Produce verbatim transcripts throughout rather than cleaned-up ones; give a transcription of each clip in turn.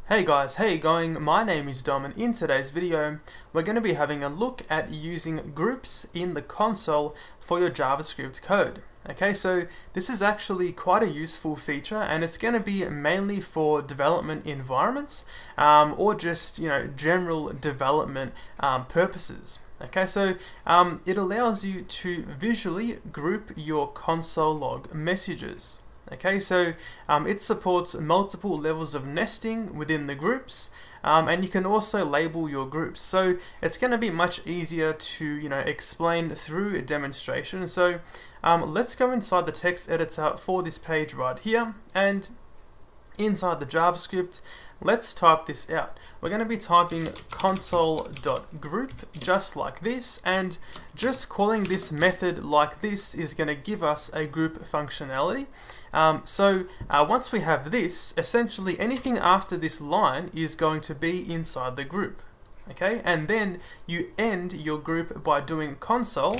Hey guys, how you going? My name is Dom, and in today's video we're going to be having a look at using groups in the console for your JavaScript code. Okay, so this is actually quite a useful feature, and it's going to be mainly for development environments um, or just you know general development um, purposes. Okay, so um, it allows you to visually group your console log messages. Okay, so um, it supports multiple levels of nesting within the groups, um, and you can also label your groups. So it's going to be much easier to you know explain through a demonstration. So um, let's go inside the text editor for this page right here, and inside the JavaScript, let's type this out. We're going to be typing console.group just like this, and just calling this method like this is going to give us a group functionality. Um, so uh, once we have this, essentially anything after this line is going to be inside the group. Okay, and then you end your group by doing console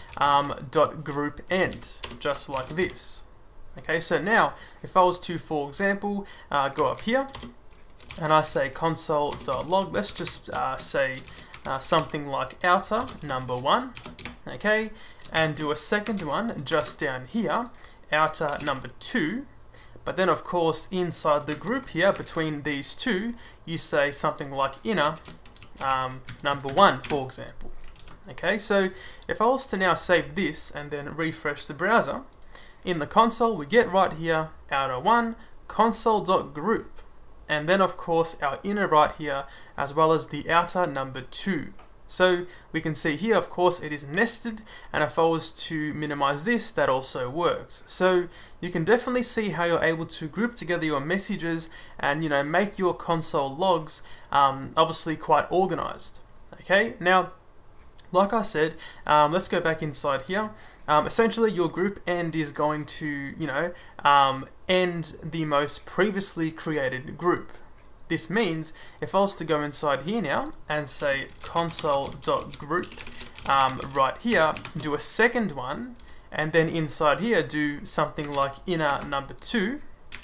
um, dot group end, just like this. Okay, so now if I was to, for example, uh, go up here and I say console.log, let's just uh, say uh, something like outer number one, okay, and do a second one just down here, outer number two, but then of course inside the group here between these two, you say something like inner um, number one, for example. Okay, so if I was to now save this and then refresh the browser, in the console we get right here outer one, console.group, and then of course our inner right here, as well as the outer number two. So we can see here, of course, it is nested, and if I was to minimize this, that also works. So you can definitely see how you're able to group together your messages and you know make your console logs um, obviously quite organized. Okay, now like I said, um, let's go back inside here. Um, essentially, your group end is going to, you know, um, end the most previously created group. This means if I was to go inside here now and say console.group um, right here, do a second one, and then inside here do something like inner number two.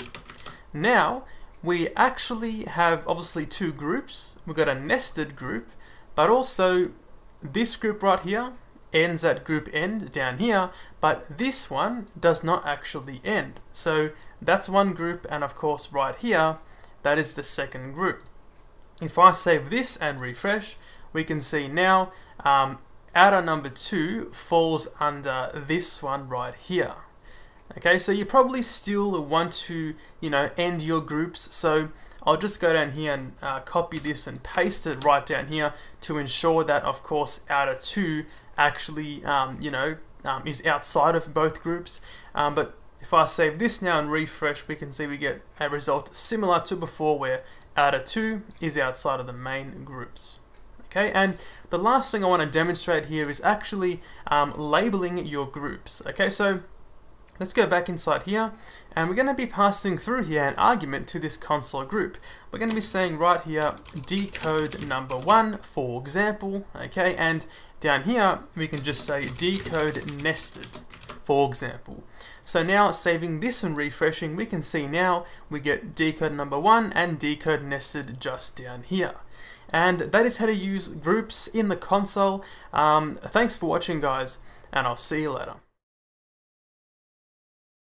Now we actually have obviously two groups. We've got a nested group, but also this group right here ends at group end down here, but this one does not actually end. So that's one group, and of course right here, that is the second group. If I save this and refresh, we can see now um, outer number two falls under this one right here. Okay, so you probably still want to, you know, end your groups. So I'll just go down here and uh, copy this and paste it right down here to ensure that, of course, outer two actually, um, you know, um, is outside of both groups. Um, but if I save this now and refresh, we can see we get a result similar to before, where outer two is outside of the main groups. Okay, and the last thing I want to demonstrate here is actually um, labeling your groups. Okay, so let's go back inside here, and we're going to be passing through here an argument to this console group. We're going to be saying right here dcode number one, for example, okay, and down here we can just say dcode nested, for example. So now saving this and refreshing, we can see now we get dcode number one and dcode nested just down here. And that is how to use groups in the console. Um, thanks for watching, guys, and I'll see you later.